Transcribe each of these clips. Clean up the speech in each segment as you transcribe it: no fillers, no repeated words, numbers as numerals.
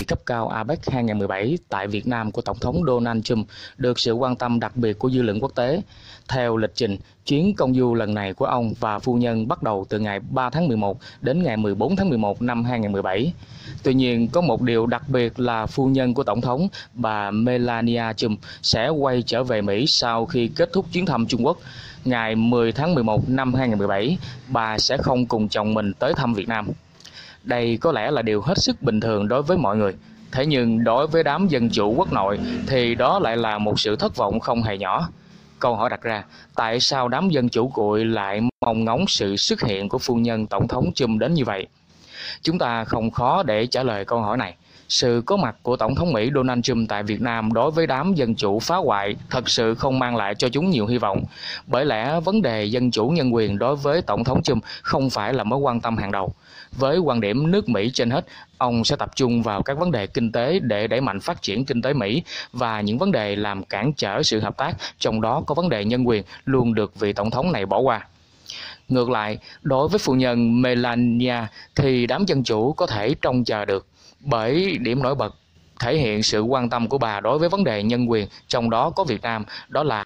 cấp cao APEC 2017 tại Việt Nam của Tổng thống Donald Trump được sự quan tâm đặc biệt của dư luận quốc tế. Theo lịch trình, chuyến công du lần này của ông và phu nhân bắt đầu từ ngày 3 tháng 11 đến ngày 14 tháng 11 năm 2017. Tuy nhiên, có một điều đặc biệt là phu nhân của Tổng thống, bà Melania Trump, sẽ quay trở về Mỹ sau khi kết thúc chuyến thăm Trung Quốc. Ngày 10 tháng 11 năm 2017, bà sẽ không cùng chồng mình tới thăm Việt Nam. Đây có lẽ là điều hết sức bình thường đối với mọi người. Thế nhưng đối với đám dân chủ quốc nội thì đó lại là một sự thất vọng không hề nhỏ. Câu hỏi đặt ra, tại sao đám dân chủ cuội lại mong ngóng sự xuất hiện của phu nhân Tổng thống Trump đến như vậy? Chúng ta không khó để trả lời câu hỏi này. Sự có mặt của Tổng thống Mỹ Donald Trump tại Việt Nam đối với đám dân chủ phá hoại thật sự không mang lại cho chúng nhiều hy vọng. Bởi lẽ vấn đề dân chủ nhân quyền đối với Tổng thống Trump không phải là mối quan tâm hàng đầu. Với quan điểm nước Mỹ trên hết, ông sẽ tập trung vào các vấn đề kinh tế để đẩy mạnh phát triển kinh tế Mỹ và những vấn đề làm cản trở sự hợp tác, trong đó có vấn đề nhân quyền luôn được vị Tổng thống này bỏ qua. Ngược lại, đối với phu nhân Melania thì đám dân chủ có thể trông chờ được, bởi điểm nổi bật thể hiện sự quan tâm của bà đối với vấn đề nhân quyền, trong đó có Việt Nam, đó là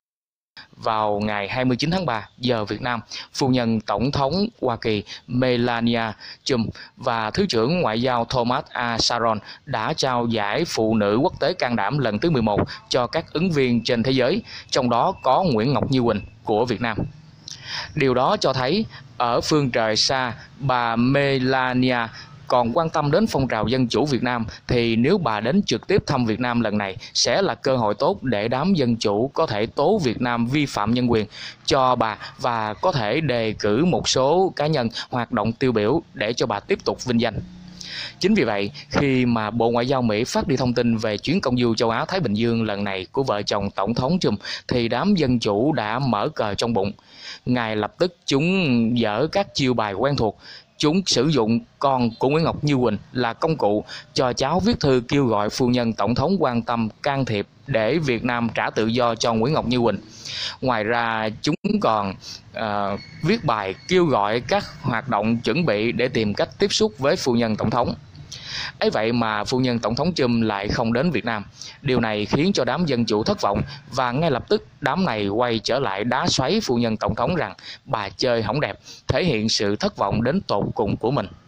vào ngày 29 tháng 3 giờ Việt Nam, phu nhân Tổng thống Hoa Kỳ Melania Trump và Thứ trưởng Ngoại giao Thomas A. Sharon đã trao giải Phụ nữ quốc tế can đảm lần thứ 11 cho các ứng viên trên thế giới, trong đó có Nguyễn Ngọc Như Quỳnh của Việt Nam. Điều đó cho thấy ở phương trời xa, bà Melania còn quan tâm đến phong trào dân chủ Việt Nam, thì nếu bà đến trực tiếp thăm Việt Nam lần này sẽ là cơ hội tốt để đám dân chủ có thể tố Việt Nam vi phạm nhân quyền cho bà và có thể đề cử một số cá nhân hoạt động tiêu biểu để cho bà tiếp tục vinh danh. Chính vì vậy, khi mà Bộ Ngoại giao Mỹ phát đi thông tin về chuyến công du châu Á-Thái Bình Dương lần này của vợ chồng Tổng thống Trump, thì đám dân chủ đã mở cờ trong bụng. Ngay lập tức chúng dở các chiêu bài quen thuộc. Chúng sử dụng con của Nguyễn Ngọc Như Quỳnh là công cụ cho cháu viết thư kêu gọi phu nhân Tổng thống quan tâm can thiệp để Việt Nam trả tự do cho Nguyễn Ngọc Như Quỳnh. Ngoài ra, chúng còn viết bài kêu gọi các hoạt động chuẩn bị để tìm cách tiếp xúc với phu nhân Tổng thống. Ấy vậy mà phu nhân Tổng thống Trump lại không đến Việt Nam. Điều này khiến cho đám dân chủ thất vọng và ngay lập tức đám này quay trở lại đá xoáy phu nhân Tổng thống rằng bà chơi hỏng đẹp, thể hiện sự thất vọng đến tột cùng của mình.